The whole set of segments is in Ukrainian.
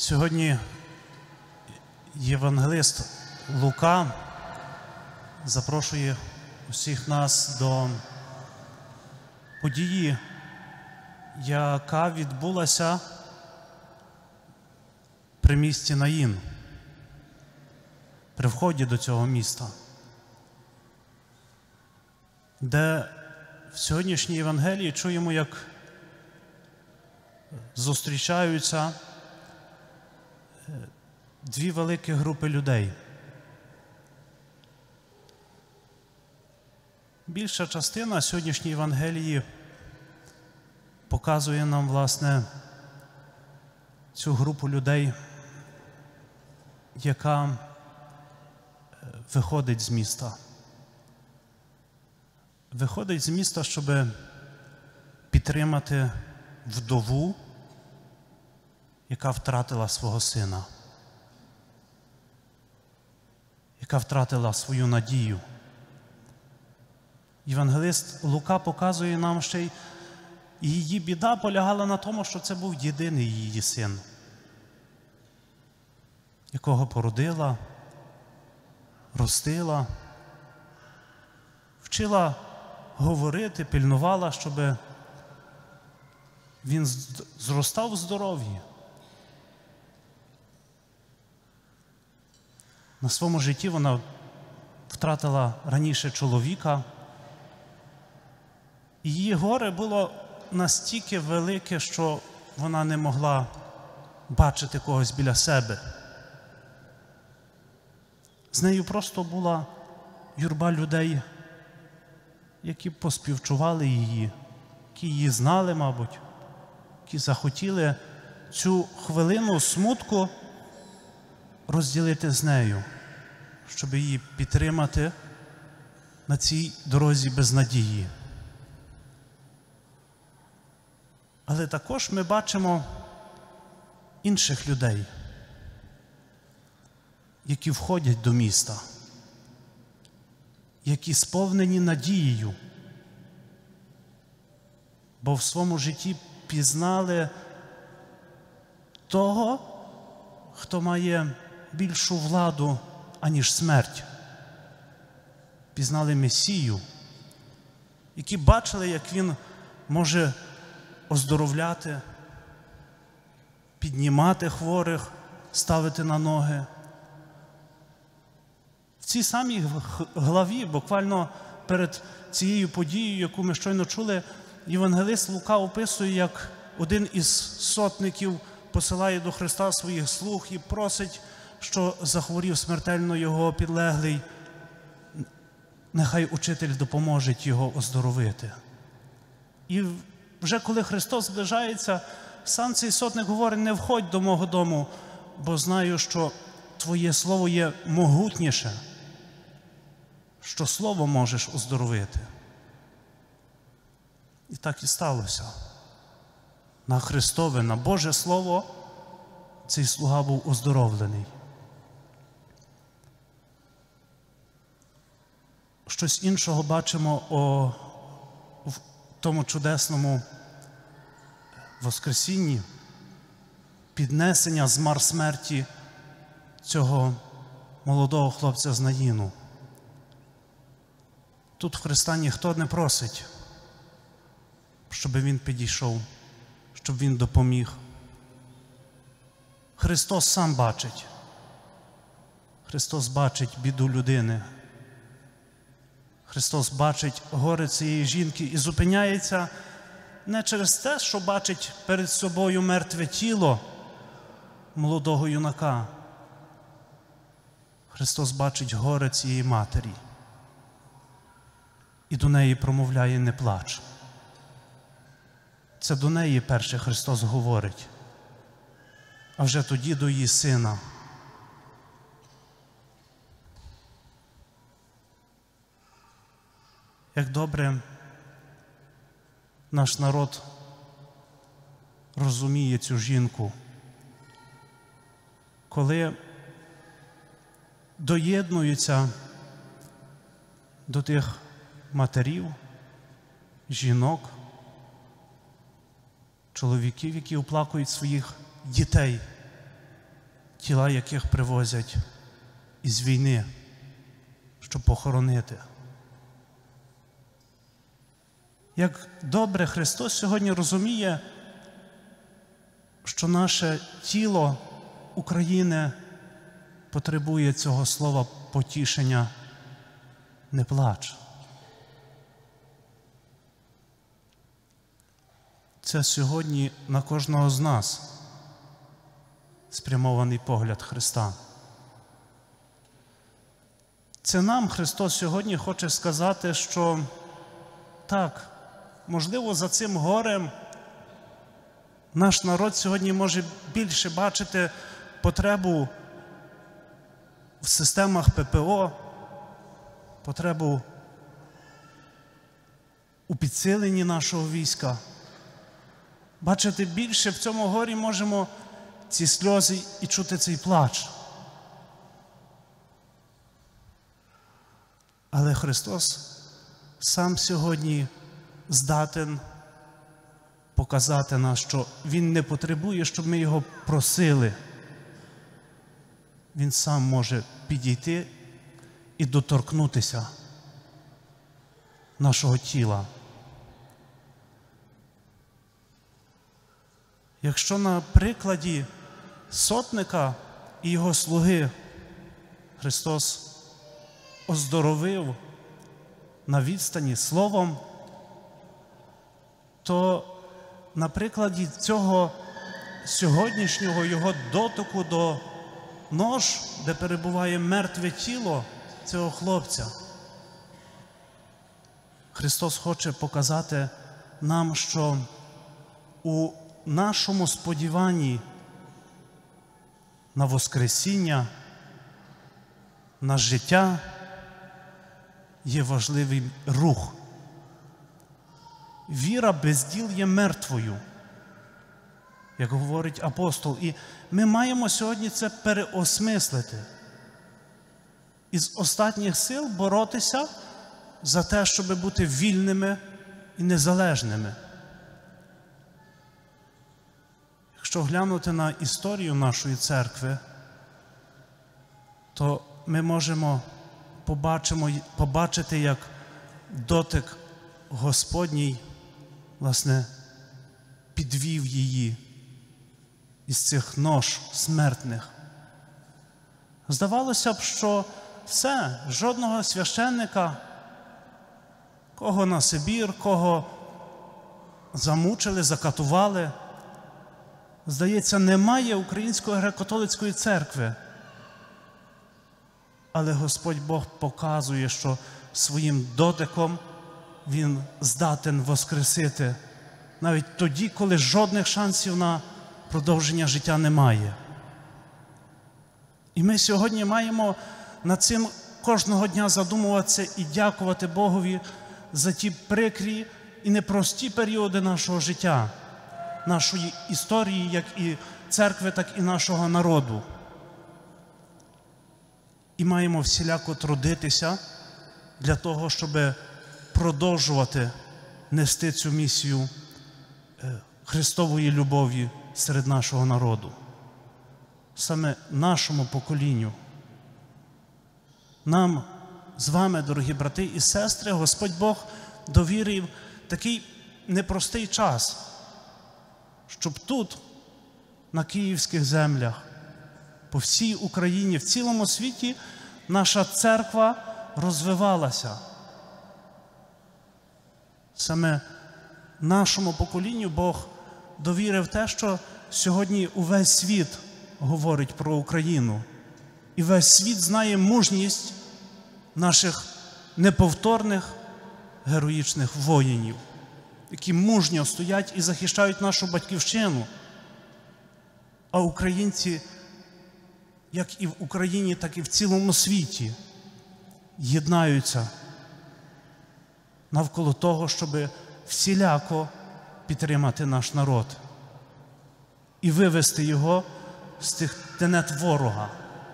Сьогодні євангелист Лука запрошує усіх нас до події, яка відбулася при місті Наїн, при вході до цього міста, де в сьогоднішній Євангелії чуємо, як зустрічаються дві великі групи людей. Більша частина сьогоднішньої Євангелії показує нам, власне, цю групу людей, яка виходить з міста. Виходить з міста, щоб підтримати вдову, яка втратила свого сина, яка втратила свою надію. Євангелист Лука показує нам ще й її біда полягала на тому, що це був єдиний її син, якого породила, ростила, вчила говорити, пильнувала, щоб він зростав у здоров'ї. На своєму житті вона втратила раніше чоловіка, і її горе було настільки велике, що вона не могла бачити когось біля себе. З нею просто була юрба людей, які поспівчували її, які її знали, мабуть, які захотіли цю хвилину смутку розділити з нею, щоб її підтримати на цій дорозі безнадії. Але також ми бачимо інших людей, які входять до міста, які сповнені надією, бо в своєму житті пізнали того, хто має більшу владу, аніж смерть. Пізнали Месію, які бачили, як Він може оздоровляти, піднімати хворих, ставити на ноги. В цій самій главі, буквально перед цією подією, яку ми щойно чули, євангелист Лука описує, як один із сотників посилає до Христа своїх слуг і просить, що захворів смертельно його підлеглий, нехай учитель допоможе його оздоровити. І вже коли Христос зближається, сам цей сотник говорить: не входь до мого дому, бо знаю, що твоє слово є могутніше, що слово можеш оздоровити. І так і сталося. На Христове, на Боже Слово цей слуга був оздоровлений. Щось іншого бачимо в тому чудесному Воскресінні, піднесення з мар смерті цього молодого хлопця з Наїну. Тут в Христа ніхто не просить, щоб Він підійшов, щоб Він допоміг. Христос сам бачить. Христос бачить біду людини. Христос бачить горе цієї жінки і зупиняється не через те, що бачить перед собою мертве тіло молодого юнака. Христос бачить горе цієї матері і до неї промовляє: не плач. Це до неї перше Христос говорить, а вже тоді до її сина. Як добре наш народ розуміє цю жінку, коли доєднуються до тих матерів, жінок, чоловіків, які оплакують своїх дітей, тіла яких привозять із війни, щоб похоронити. Як добре Христос сьогодні розуміє, що наше тіло України потребує цього слова потішення, не плач. Це сьогодні на кожного з нас спрямований погляд Христа. Це нам Христос сьогодні хоче сказати, що так, можливо, за цим горем наш народ сьогодні може більше бачити потребу в системах ППО, потребу у підсиленні нашого війська. Бачити більше в цьому горі можемо ці сльози і чути цей плач. Але Христос сам сьогодні здатен показати нас, що Він не потребує, щоб ми Його просили. Він сам може підійти і доторкнутися нашого тіла. Якщо на прикладі сотника і його слуги Христос оздоровив на відстані словом, то на прикладі цього сьогоднішнього його дотику до нож, де перебуває мертве тіло цього хлопця, Христос хоче показати нам, що у нашому сподіванні на воскресіння, на життя є важливий рух. Віра без діл є мертвою, як говорить апостол. І ми маємо сьогодні це переосмислити. Із останніх сил боротися за те, щоб бути вільними і незалежними. Якщо глянути на історію нашої церкви, то ми можемо побачити, як дотик Господній, власне, підвів її із цих нож смертних. Здавалося б, що все, жодного священника, кого на Сибір, кого замучили, закатували. Здається, немає Української греко-католицької церкви. Але Господь Бог показує, що своїм дотиком Він здатен воскресити навіть тоді, коли жодних шансів на продовження життя немає. І ми сьогодні маємо над цим кожного дня задумуватися і дякувати Богові за ті прикрі і непрості періоди нашого життя, нашої історії, як і церкви, так і нашого народу. І маємо всіляко трудитися для того, щоб продовжувати нести цю місію Христової любові серед нашого народу. Саме нашому поколінню. Нам з вами, дорогі брати і сестри, Господь Бог довірив такий непростий час, щоб тут, на київських землях, по всій Україні, в цілому світі, наша церква розвивалася. Саме нашому поколінню Бог довірив те, що сьогодні увесь світ говорить про Україну. І весь світ знає мужність наших неповторних героїчних воїнів, які мужньо стоять і захищають нашу батьківщину. А українці, як і в Україні, так і в цілому світі, єднаються навколо того, щоб всіляко підтримати наш народ і вивести його з тих тенет ворога.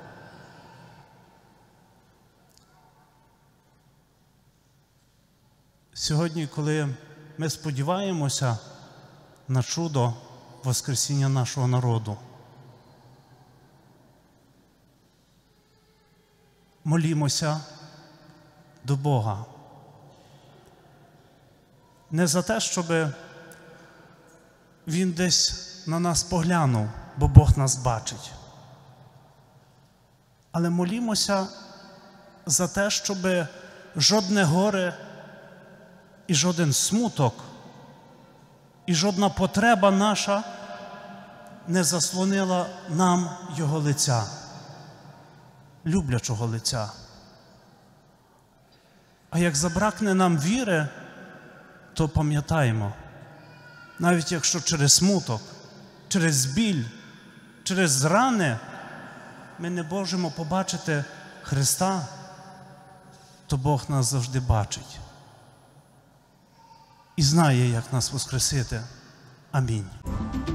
Сьогодні, коли ми сподіваємося на чудо воскресіння нашого народу, молімося до Бога. Не за те, щоб Він десь на нас поглянув, бо Бог нас бачить. Але молімося за те, щоб жодне горе і жоден смуток, і жодна потреба наша не заслонила нам Його лиця, люблячого лиця. А як забракне нам віри, то пам'ятаємо, навіть якщо через смуток, через біль, через рани ми не можемо побачити Христа, то Бог нас завжди бачить і знає, як нас воскресити. Амінь.